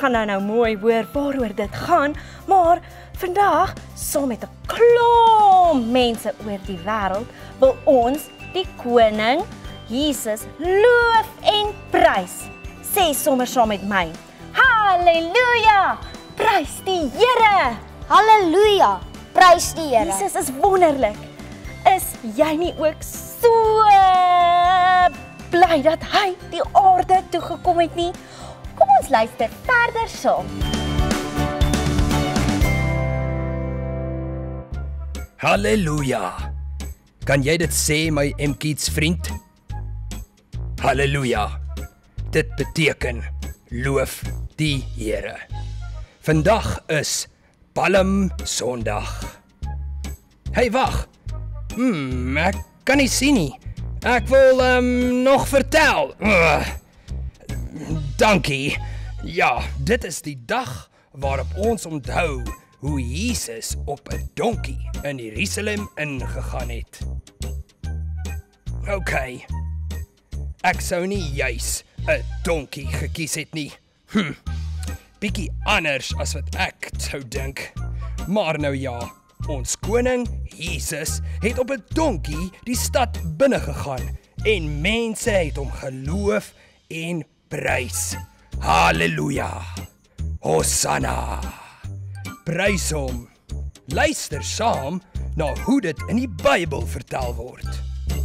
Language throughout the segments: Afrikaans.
gaan nou mooi hoor waaroor dit gaan, maar vandag, saam met 'n klomp mense oor die wêreld, wil ons die koning Jesus loof en prys. Sê sommer saam met my. Halleluja! Prys die Here! Halleluja! Prys die Here. Jesus is wonderlik. Is jy nie ook so bly dat hy die aarde toe gekom het nie? Kom ons luister verder saam. Halleluja! Kan jy dit sê, my mKidz vriend? Halleluja! Dit beteken loof die Here. Vandag is Palm Sondag. Hey, wag. Ek kan nie sien nie. Ek wil nog vertel. Dankie. Ja, dit is die dag waarop ons onthou hoe Jesus op 'n donkie in Jerusalem ingegaan het. Okay. Ek sou nie juis 'n donkie gekies het nie. Bietjie anders as wat ek sou dink. Maar nou ja, ons koning Jesus het op 'n donkie die stad binne gegaan en mense het hom geloof en prys. Halleluja! Hosanna! Prys hom. Luister saam na hoe dit in die Bybel vertel word.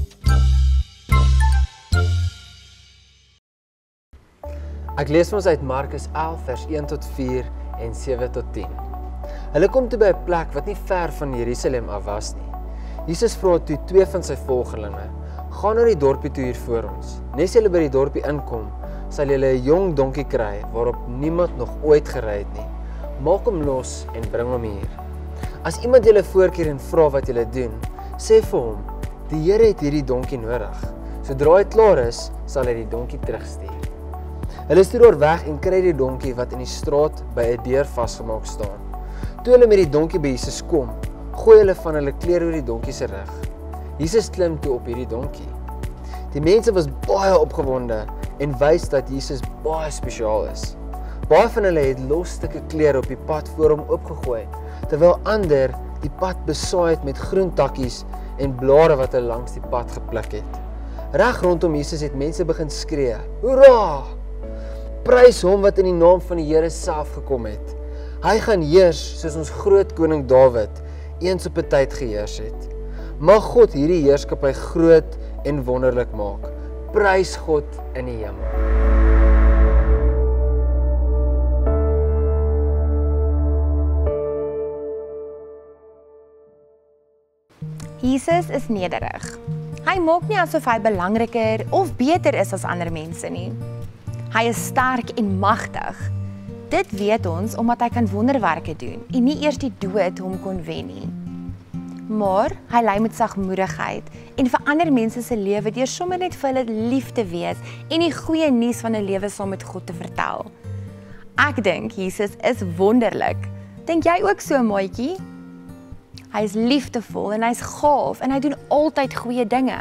Ek lees ons uit Markus 11 vers 1 tot 4 en 7 tot 10. Hulle kom toe by 'n plek wat nie ver van Jerusalem af was nie. Jesus vra toe 2 van sy volgelinge: "Gaan na die dorpie toe hier voor ons. Nes julle by die dorpie inkom, sal julle 'n jong donkie kry waarop niemand nog ooit gery het nie. Maak hom los en bring hom hier. As iemand julle voorkeer en vra wat julle doen, sê vir hom: die Here het hierdie donkie nodig. Sodra hy klaar is, sal hy die donkie terugstuur." Hulle stuur haar weg en kry die donkie wat in die straat by 'n deur vasgemaak staan. Toe hulle met die donkie by Jesus kom, gooi hulle van hulle klere oor die donkie se rug. Jesus klim toe op hierdie donkie. Die mense was baie opgewonde en wys dat Jesus baie spesiaal is. Baie van hulle het los stukke klere op die pad voor hom opgegooi, terwyl ander die pad besaai het met groen takkies en blare wat hulle langs die pad gepluk het. Reg rondom Jesus het mense begin skree: "Hoera! Prys hom wat in die naam van die Here self gekom het. Hy gaan heers soos ons groot koning Dawid eens op 'n tyd geheers het. Mag God hierdie heerskappy groot en wonderlik maak. Prys God in die hemel." Jesus is nederig. Hy maak nie asof hy belangriker of beter is as ander mense nie. Hy is sterk en magtig. Dit weet ons omdat hy kan wonderwerke doen en nie eers die dood hom kon wen nie. Maar hy lei met sagmoedigheid en verander mense se lewe deur sommer net vir hulle lief te wees en die goeie nuus van 'n lewe saam met God te vertel. Ek dink Jesus is wonderlik. Dink jy ook so, maatjie? Hy is liefdevol en hy's gaaf en hy doen altyd goeie dinge.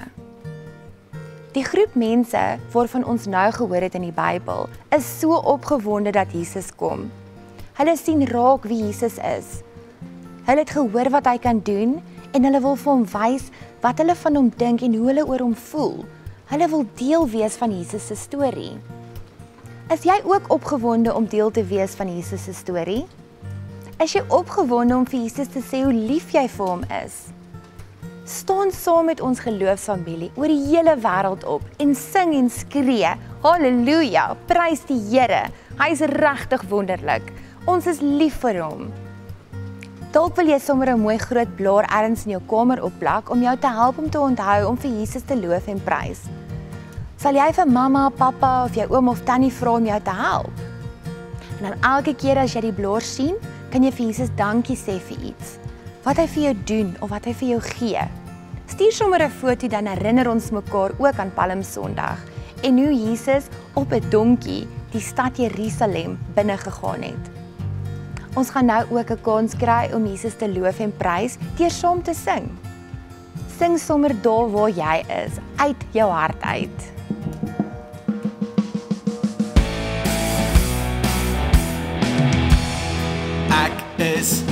Die groep mense waarvan ons nou gehoor het in die Bybel is so opgewonde dat Jesus kom. Hulle sien raak wie Jesus is. Hulle het gehoor wat hy kan doen en hulle wil vir hom wys wat hulle van hom dink en hoe hulle oor hom voel. Hulle wil deel wees van Jesus se storie. Is jy ook opgewonde om deel te wees van Jesus se storie? Is jy opgewonde om vir Jesus te sê hoe lief jy vir hom is? Staan saam met ons geloofsfamilie oor die hele wêreld op en sing en skree: Halleluja, prys die Here. Hy is regtig wonderlik. Ons is lief vir hom. Dalk wil jy sommer 'n mooi groot blaar ergens in jou kamer opplak om jou te help om te onthou om vir Jesus te loof en prys. Sal jy vir mamma, pappa of jou oom of tannie vra om jou te help? En dan elke keer as jy die blaar sien, kan jy vir Jesus dankie sê vir iets. Wat hy vir jou doen of wat hy vir jou gee. Stuur sommer 'n foto, dan herinner ons mekaar ook aan Palm Sondag en hoe Jesus op 'n donkie die stad Jerusalem binne gegaan het. Ons gaan nou ook 'n kans kry om Jesus te loof en prys deur saam te sing. Sing sommer daar waar jy is, uit jou hart uit.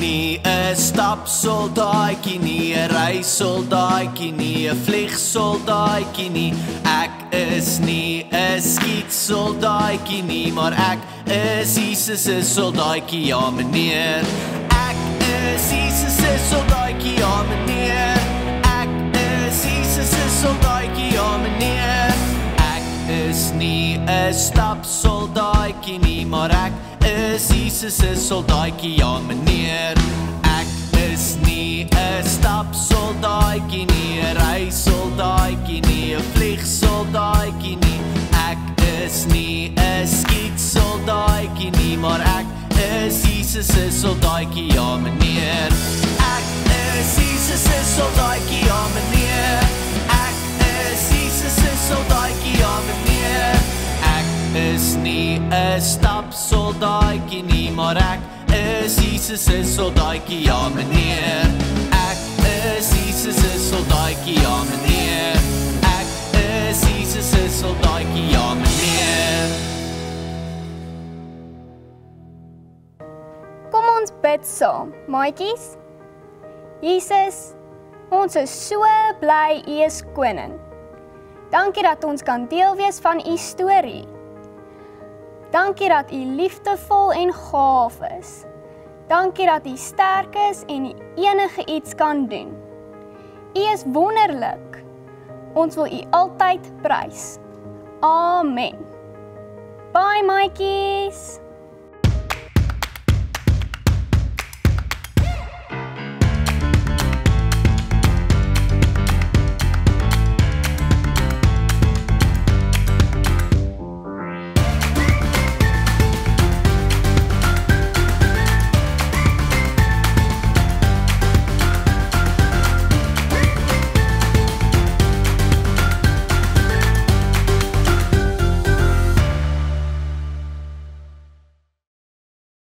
nie 'n stapsoldaatjie nie, 'n reissoldaatjie nie, 'n vliegsoldaatjie nie. Ek is nie 'n skietsoldaatjie nie, maar ek is Jesus se soldaatjie, ja meneer. Ek is Jesus se soldaatjie, ja meneer. Ek is Jesus se soldaatjie, ja meneer. Ek is nie 'n stapsoldaatjie nie, maar ek is Jesus se soldaatjie, ja meneer. Ek is nie 'n stapsoldaatjie nie, 'n reissoldaatjie nie, 'n vliegsoldaatjie nie. Ek is nie 'n skietsoldaatjie nie, maar ek is Jesus se soldaatjie, ja meneer. Ek is Jesus se soldaatjie, ja meneer. Ek is Jesus se soldaatjie, ja meneer. Ek is nie 'n stapsoldaatjie nie, maar ek is Jesus se soldaatjie, ja meneer. Ek is Jesus se soldaatjie, ja meneer. Ek is Jesus se soldaatjie, ja meneer. Kom ons bid saam, maatjies. Jesus, ons is so bly U is koning. Dankie dat ons kan deel wees van U storie. Dankie dat U liefdevol en gaaf is. Dankie dat U sterk is en U enige iets kan doen. U is wonderlik. Ons wil U altyd prys. Amen. Bye, maatjies.